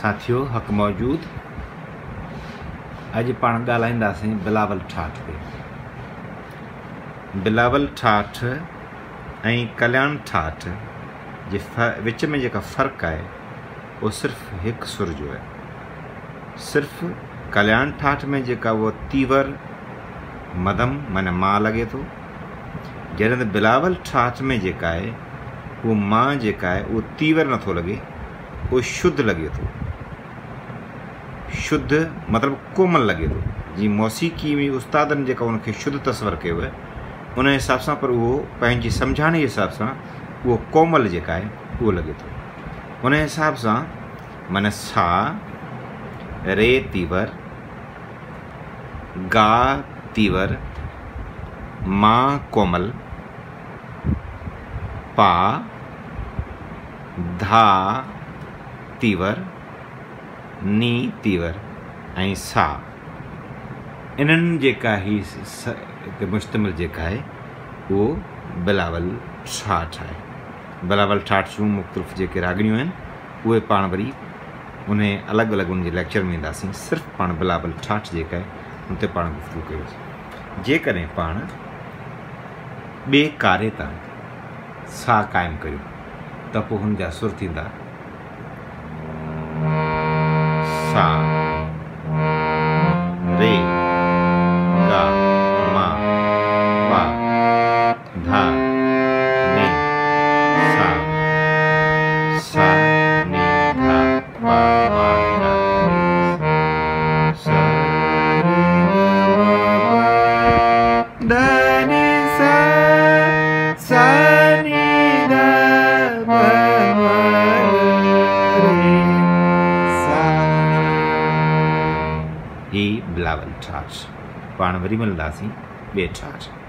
साथियों हक़ मौजूद अज पाण ॻाल्हाईंदासीं बिलावल ठाठ ते। बिलावल ठाठ ऐं कल्याण ठाठ जे विच में जेका फ़र्क़ु आहे वो सिर्फ़ु हिकु सुर जो है। सिर्फ़ु कल्याण ठाठ में जेका वो तीवर मध्यम माना मां लगे तो, जॾहिं त बिलावल ठाठ में जेका है वो मां जेका है वो तीवर नथो लगे, वो शुद्ध लगे तो। शुद्ध मतलब कोमल लगे तो। जी मौसीकी में उस्तादन जेका उनके शुद्ध तस्वर कयो है उन हिसाब से, पर वो पंहिंजी सम्झाणे जे हिसाब से वो कोमल जेका है वो लगे तो। उन हिसाब से माना सा रे तीवर, गा तीवर, मां कोमल, पा धा तीवर, नी तीवर ऐं सा, इन्हनि जेका ही मुश्तमिल जेका है वो बिलावल ठाठ है। बिलावल ठाठ जूं मुख़्तलिफ़ जेके रागणियूं आहिनि उहे पाण वरी उन अलॻि अलॻि उनजे लेक्चर में ईंदासीं। सिर्फ़ु पाण बिलावल ठाठ जेका है उन ते पाण गुफ़्तगू कयोसीं। जेकॾहिं पाण ॿिए कारे तां सा क़ाइमु कयूं त पोइ हुन जा सुर थींदा सा रे गा मा पा धा नी सा, सा नी धा पा मा धा नी सा धा नी सा, सा नी धा पा मा रे सा। ही बिलावल ठाठ। पाण वरी मिलंदासीं ॿिए ठाठ।